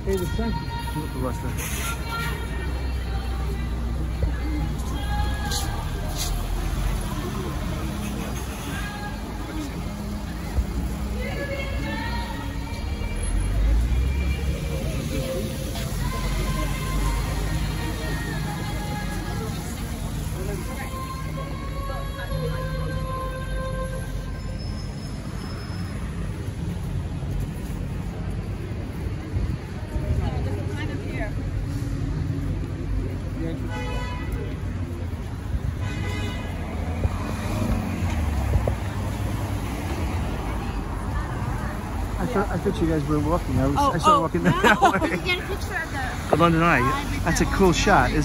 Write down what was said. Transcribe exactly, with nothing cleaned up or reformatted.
Even sank. Wat was dat? I thought, I thought you guys were walking. I, was, Oh, I started oh, walking no. that way. You get a picture of the The London Eye. That's a cool shot, isn't it?